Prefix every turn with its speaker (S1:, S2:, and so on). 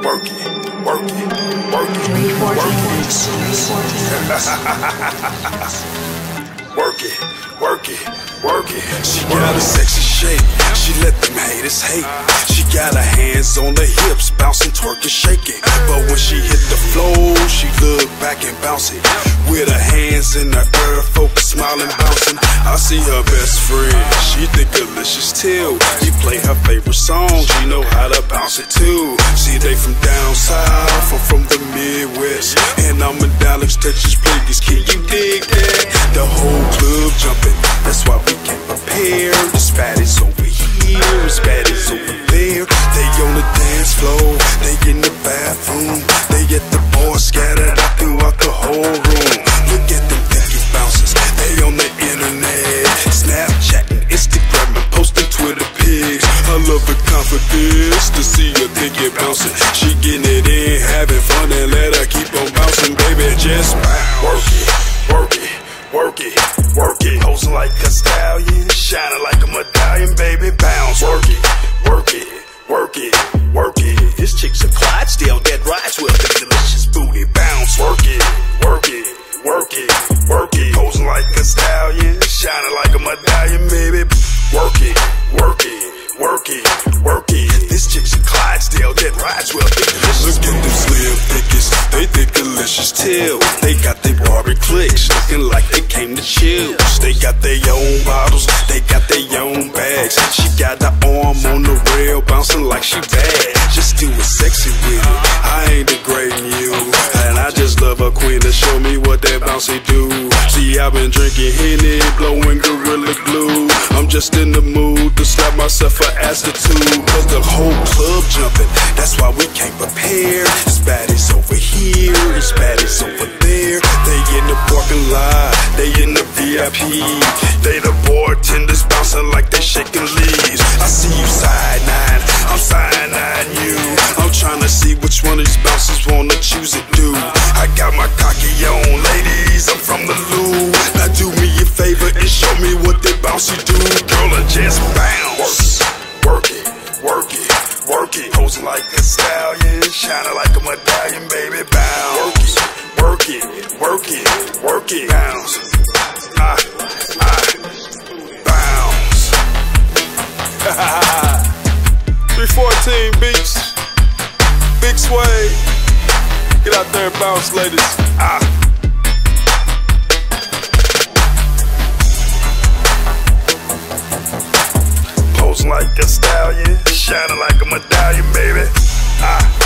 S1: work it, work it, work it, work it, work it, work it. She got a sexy shape, she let them haters hate. She got her hands on the hips, bouncing, twerking, shaking. But when she hit the floor, she look back and bounce it. With her hands in the air, focus, smiling, bouncing. I see her best friend, she think Alicia's too. He play her favorite song, she know how to bounce it too. See, they from down south, I'm from the Midwest, and I'm in Dallas, Texas. Please, can you dig that? The whole club jumping, that's why we can't prepare. This fatty's over here, this fatty's over there. They on the dance floor, they in the bathroom, they at the bar, scattered out throughout the whole room. Look at them pinky bouncers, they on the internet, Snapchatting, Instagramming, posting Twitter pics. I love the confidence to see her pinky bouncing. She getting it in, having fun, and let her keep on bouncing. Baby, just work it, work it, work it, work it. Posing like a stallion, shining like a medallion. Baby, bounce, work it, work it, work it, work it. This chick's a Clydesdale that rides with a delicious booty. Bounce, work it, work it, work it, work it. Posing like a stallion, shining like a medallion. Baby, work it, work it, work it, work it. This chick's a Clydesdale that rides with a delicious booty. Look at them slim thickets, they think delicious too. They got their Barbie clicks, looking like they came to chill. They got their own bottles, they got their own bags. She got her arm on the rail, bouncing like she bad. Just do it sexy with it, I ain't degrading you, and I just love a queen to show me what that bouncy do. See, I've been drinking Henny, blowing Gorilla Glue. I'm just in the mood to slap myself an attitude, cause the whole club jumping, that's why we can't prepare. This baddies over here, this baddies over there. They in the parking lot, they in the VIP. They the bartenders bouncing like they shaking leaves. I see you side nine, I'm side nine you. I'm trying to see which one of these bouncers wanna choose it, dude. I got my cocky on, ladies, I'm from the Lou. Now do me a favor and show me what they bouncy do. Girl, and just bounce. Work it, work it, work it. Posing like a stallion, shining like a medallion. Baby, bounce. Work it, work it, work it. Bounce. Bounce. 314 Beats, Big Sway. Get out there and bounce, ladies. Posing like a stallion, shining like a medallion, baby.